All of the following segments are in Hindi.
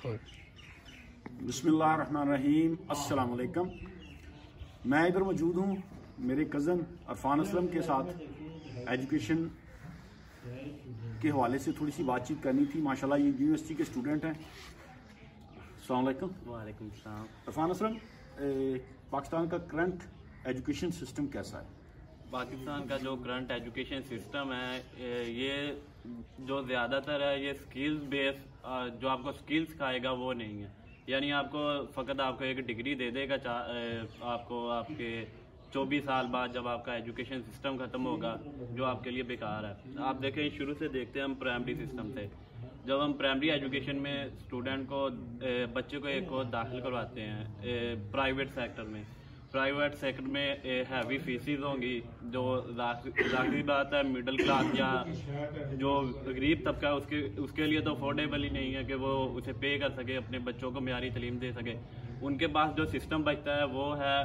बिस्मिल्लाहिर्रहमानिर्रहीम, अस्सलाम वालेकुम। मैं इधर मौजूद हूँ मेरे कज़न अरफान असलम के साथ। एजुकेशन के हवाले से थोड़ी सी बातचीत करनी थी। माशाल्लाह ये यूनिवर्सिटी के स्टूडेंट हैं। अस्सलाम वालेकुम। वालेकुम सलाम। अरफान असलम, पाकिस्तान का करंट एजुकेशन सिस्टम कैसा है? पाकिस्तान का जो करंट एजुकेशन सिस्टम है, ये जो ज़्यादातर है ये स्किल्स बेस, जो आपको स्किल्स सिखाएगा वो नहीं है। यानी आपको एक डिग्री दे देगा, आपको आपके 24 साल बाद जब आपका एजुकेशन सिस्टम ख़त्म होगा, जो आपके लिए बेकार है। आप देखें, शुरू से देखते हैं हम प्राइमरी सिस्टम से। जब हम प्राइमरी एजुकेशन में स्टूडेंट को बच्चे को एक को दाखिल करवाते हैं प्राइवेट सेक्टर में हैवी फीसिस होंगी, जो ज़ाहिर बात है मिडिल क्लास या जो गरीब तबका है उसके लिए तो अफोर्डेबल ही नहीं है कि वो उसे पे कर सके, अपने बच्चों को मियारी तालीम दे सके। उनके पास जो सिस्टम बचता है वो है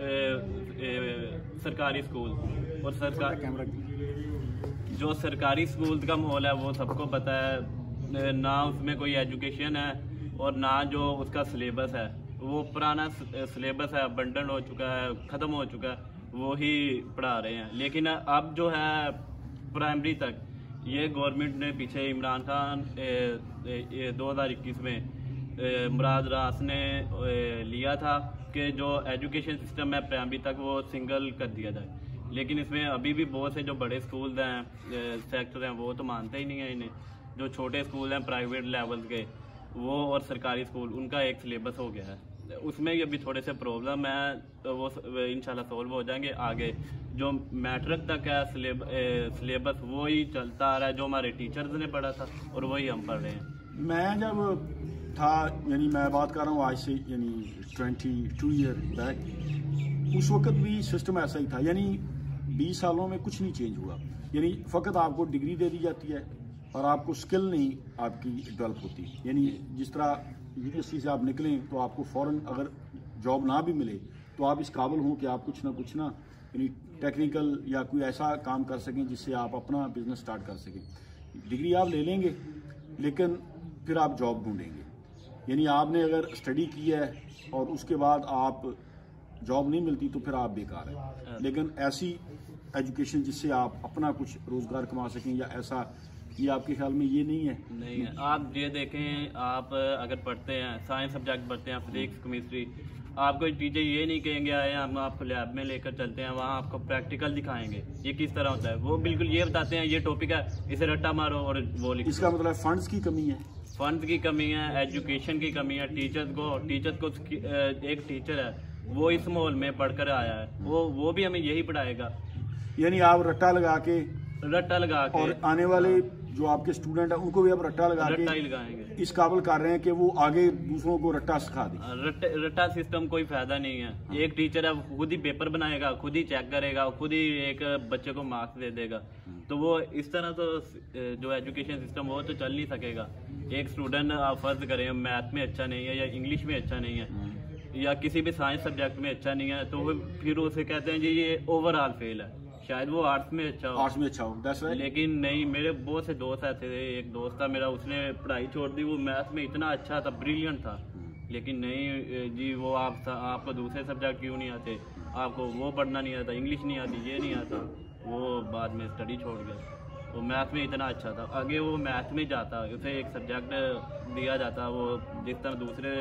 सरकारी स्कूल। और जो सरकारी स्कूल का माहौल है वो सबको पता है, ना उसमें कोई एजुकेशन है और ना जो उसका सिलेबस है, वो पुराना सिलेबस है, अबंडन हो चुका है, ख़त्म हो चुका है, वो ही पढ़ा रहे हैं। लेकिन अब जो है प्राइमरी तक, ये गवर्नमेंट ने पीछे इमरान खान 2021 में मुराद रास ने लिया था कि जो एजुकेशन सिस्टम है प्राइमरी तक वो सिंगल कर दिया जाए। लेकिन इसमें अभी भी बहुत से जो बड़े स्कूल हैं, सेक्टर हैं, वो तो मानते ही नहीं है इन्हें। जो छोटे स्कूल हैं प्राइवेट लेवल के, वो और सरकारी स्कूल, उनका एक सिलेबस हो गया है। उसमें ये भी थोड़े से प्रॉब्लम है, तो वो इंशाल्लाह सॉल्व हो जाएंगे। आगे जो मैट्रिक तक है सिलेबस वही चलता आ रहा है, जो हमारे टीचर्स ने पढ़ा था और वही हम पढ़ रहे हैं। मैं जब था, यानी मैं बात कर रहा हूँ आज से यानी 22 ईयर बैक, उस वक्त भी सिस्टम ऐसा ही था। यानी 20 सालों में कुछ नहीं चेंज हुआ। यानी फ़कत आपको डिग्री दे दी जाती है और आपको स्किल नहीं आपकी डेवलप होती। यानी जिस तरह यूनिवर्सिटी से आप निकलें तो आपको फ़ौरन अगर जॉब ना भी मिले तो आप इस काबिल हों कि आप कुछ ना यानी टेक्निकल या कोई ऐसा काम कर सकें जिससे आप अपना बिजनेस स्टार्ट कर सकें। डिग्री आप ले लेंगे लेकिन फिर आप जॉब ढूंढेंगे। यानी आपने अगर स्टडी की है और उसके बाद आप जॉब नहीं मिलती तो फिर आप बेकार हैं। लेकिन ऐसी एजुकेशन जिससे आप अपना कुछ रोज़गार कमा सकें या ऐसा, ये आपके ख्याल में ये नहीं है? नहीं है। आप ये देखें, आप अगर पढ़ते हैं, साइंस सब्जेक्ट पढ़ते हैं, फिजिक्स, केमिस्ट्री, आपको टीचर ये नहीं कहेंगे आए हम आपको लैब में लेकर चलते हैं, वहाँ आपको प्रैक्टिकल दिखाएंगे ये किस तरह होता है। वो बिल्कुल ये बताते हैं ये टॉपिक है, इसे रट्टा मारो और वो लिखो। इसका मतलब फंड्स की कमी है, फंड की कमी है, एजुकेशन की कमी है। टीचर्स को एक टीचर है वो इस माहौल में पढ़कर आया है, वो भी हमें यही पढ़ाएगा। यानी आप रट्टा लगा के और आने वाले जो आपके स्टूडेंट हैं उनको भी आप रट्टा ही लगाएंगे। इस काबिल कर रहे हैं कि वो आगे दूसरों को रट्टा सिखा दें। रट्टा सिस्टम कोई फायदा नहीं है। एक टीचर है खुद ही पेपर बनाएगा, खुद ही चेक करेगा, खुद ही एक बच्चे को मार्क्स दे देगा। तो वो इस तरह तो जो एजुकेशन सिस्टम वो तो चल नहीं सकेगा। एक स्टूडेंट आप फर्ज करें मैथ में अच्छा नहीं है या इंग्लिश में अच्छा नहीं है या किसी भी साइंस सब्जेक्ट में अच्छा नहीं है, तो फिर उसे कहते हैं जी ये ओवरऑल फेल है। शायद वो आर्ट्स में अच्छा हो, लेकिन नहीं। मेरे बहुत से दोस्त ऐसे थे, एक दोस्त था मेरा, उसने पढ़ाई छोड़ दी, वो मैथ में इतना अच्छा था, ब्रिलियंट था, लेकिन नहीं जी वो आपको दूसरे सब्जेक्ट क्यों नहीं आते, आपको वो पढ़ना नहीं आता, इंग्लिश नहीं आती, ये नहीं आता, वो बाद में स्टडी छोड़ गया। वो मैथ में इतना अच्छा था, आगे वो मैथ में जाता, उसे एक सब्जेक्ट दिया जाता, वो जिस तरह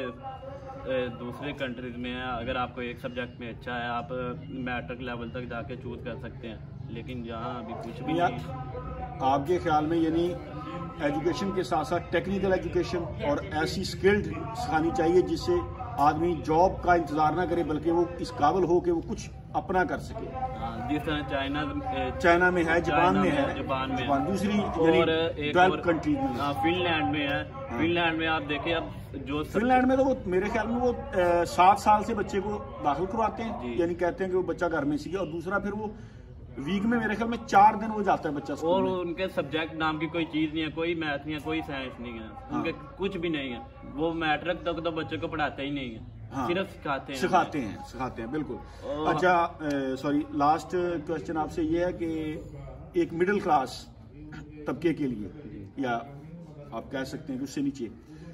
दूसरे कंट्रीज में है, अगर आपको एक सब्जेक्ट में अच्छा है आप मैट्रिक लेवल तक जाके चूज कर सकते हैं, लेकिन यहाँ अभी कुछ भी नहीं। आपके ख्याल में यानी एजुकेशन के साथ साथ टेक्निकल एजुकेशन और ऐसी स्किल्ड सिखानी चाहिए जिससे आदमी जॉब का इंतजार ना करे बल्कि वो इस काबिल हो कि वो कुछ अपना कर सके। जिस तरह चाइना में है, जापान में है, दूसरी डेवलप्ड कंट्री में, फिनलैंड में है। फिनलैंड में आप देखें, अब जो फिनलैंड में तो वो मेरे ख्याल में वो 7 साल से बच्चे को दाखिल करवाते हैं, यानी कहते हैं कि वो बच्चा घर में सीखे, और दूसरा फिर वो वीक में मेरे ख्याल में 4 दिन वो जाता है बच्चा स्कूल और में। उनके सब्जेक्ट नाम की कोई चीज नहीं है, कोई मैथ नहीं है, कोई साइंस नहीं है, उनके कुछ भी नहीं है। वो मैट्रिक तक तो बच्चे को पढ़ाते ही नहीं है, सिर्फ सिखाते हैं बिल्कुल। अच्छा, सॉरी, लास्ट क्वेश्चन आपसे ये है कि एक मिडिल क्लास तबके के लिए, या आप कह सकते हैं कि उससे नीचे,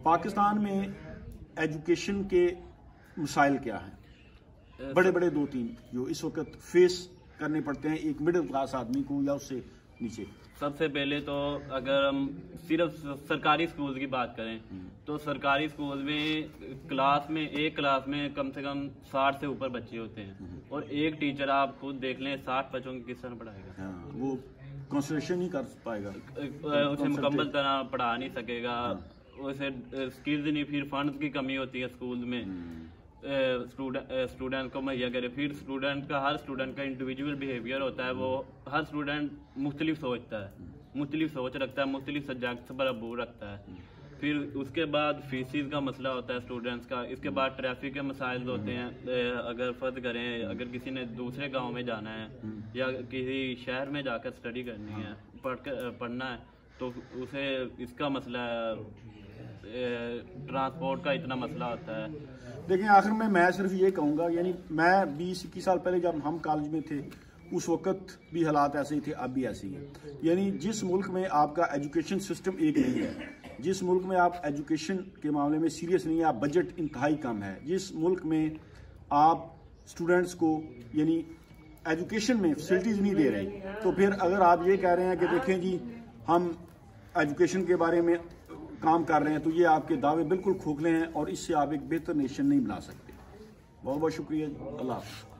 पाकिस्तान में एजुकेशन के मसाइल क्या हैं, बड़े बड़े 2-3 जो इस वक्त फेस करने पड़ते हैं एक मिडिल क्लास आदमी को या उससे नीचे? सबसे पहले तो अगर हम सिर्फ सरकारी स्कूल की बात करें तो सरकारी स्कूल में एक क्लास में कम से कम 60 से ऊपर बच्चे होते हैं और एक टीचर आप खुद देख लें 60 बच्चों को किस तरह पढ़ाएगा? वो कंसंट्रेशन नहीं कर पाएगा, उसे मुकम्मल तरह पढ़ा नहीं सकेगा, उसे स्किल्स नहीं, फिर फंड्स की कमी होती है स्कूल में स्टूडेंट को मुहैया करे। फिर हर स्टूडेंट का इंडिविजुअल बिहेवियर होता है, वो हर स्टूडेंट मुख्तलिफ सोचता है, मुख्तलिफ सोच रखता है, मुख्तलिफ सब्जेक्ट्स पर अबूर रखता है। फिर उसके बाद फीसिस का मसला होता है स्टूडेंट्स का। इसके बाद ट्रैफिक के मसाइल होते हैं। अगर फर्ज करें अगर किसी ने दूसरे गांव में जाना है या किसी शहर में जाकर स्टडी करनी है, पढ़ना है, तो उसे इसका मसला ट्रांसपोर्ट का इतना मसला होता है। देखिए आखिर में मैं सिर्फ ये कहूँगा, यानी मैं 20-21 साल पहले जब हम कॉलेज में थे उस वक्त भी हालात ऐसे ही थे, अब भी ऐसे ही है। यानी जिस मुल्क में आपका एजुकेशन सिस्टम एक नहीं है, जिस मुल्क में आप एजुकेशन के मामले में सीरियस नहीं है, आप बजट इंतहाई कम है, जिस मुल्क में आप स्टूडेंट्स को यानी एजुकेशन में फैसिलिटीज़ नहीं दे रहे, तो फिर अगर आप ये कह रहे हैं कि देखें जी हम एजुकेशन के बारे में काम कर रहे हैं, तो ये आपके दावे बिल्कुल खोखले हैं और इससे आप एक बेहतर नेशन नहीं बना सकते। बहुत बहुत शुक्रिया। अल्लाह हाफ़िज़।